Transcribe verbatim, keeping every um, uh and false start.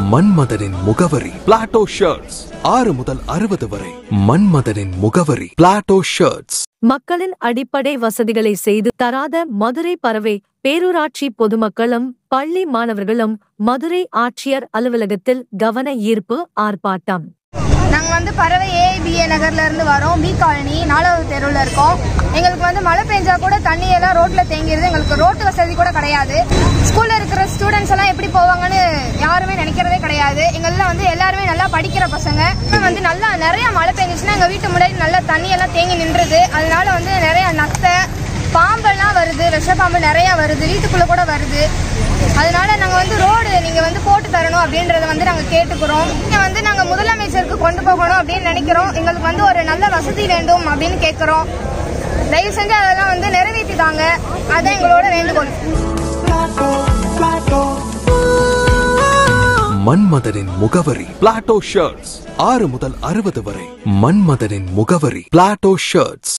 மன்மதனின் முகவரி Plato shirts. ஆறு முதல் அறுபது வரை. மன்மதனின் முகவரி பிளாட்டோ ஷர்ட்ஸ். மக்களின் அடிப்படை வசதிகளை செய்து தராத மதுரை பறவை பேரூராட்சி பொதுமக்களும் பள்ளி மாணவர்களும் மதுரை ஆட்சியர் அலுவலகத்தில் கவன ஈர்ப்பு ஆர்ப்பாட்டம். நாங்கள் வந்து பறவை ஏஐபிஏ நகர்ல இருந்து வரோம். பி காலனி நாலாவது தெருவில் இருக்கோம். எங்களுக்கு வந்து மழை பெஞ்சா கூட தண்ணி எல்லாம் ரோட்ல தேங்கிடுது. எங்களுக்கு ரோட்டு வசதி கூட கிடையாது. ஸ்கூல்ல இருக்கிற ஸ்டூடெண்ட்ஸ் எல்லாம் எப்படி போவாங்கன்னு யாருமே நினைக்கிறதே கிடையாது. எங்கெல்லாம் வந்து எல்லாருமே நல்லா படிக்கிற பசங்க. வந்து நல்லா நிறைய மழை பெஞ்சிச்சுன்னா எங்க வீட்டு முன்னாடி நல்லா தண்ணி எல்லாம் தேங்கி நின்றுது. அதனால வந்து நிறைய நத்தை பாம்பெல்லாம் வருது, விஷப்பாம்பு நிறைய வருது, வீட்டுக்குள்ள கூட வருது. அதனால நாங்க வந்து ரோடு நீங்க வந்து போட்டு தரணும் அப்படின்றத வந்து நாங்க கேட்டுக்கிறோம். இங்க வந்து நாங்க முதலமைச்சருக்கு கொண்டு போகணும் அப்படின்னு நினைக்கிறோம். எங்களுக்கு வந்து ஒரு நல்ல வசதி வேண்டும் அப்படின்னு கேட்கிறோம். தயவு செஞ்சு அதெல்லாம் வந்து நிறைவேற்றி தாங்க. அதான் எங்களோட வேண்டுகோள். மன்மதனின் முகவரி பிளாட்டோ ஷர்ட்ஸ். ஆறு முதல் அறுபது வரை. மன்மதனின் முகவரி பிளாட்டோ ஷர்ட்ஸ்.